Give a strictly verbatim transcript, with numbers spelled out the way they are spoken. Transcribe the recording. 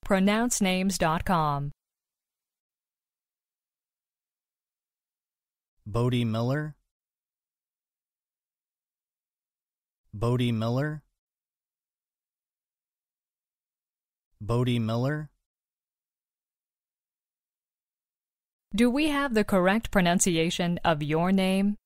pronounce names dot com. Bode+Miller, Bode+Miller, Bode+Miller. Do we have the correct pronunciation of your name?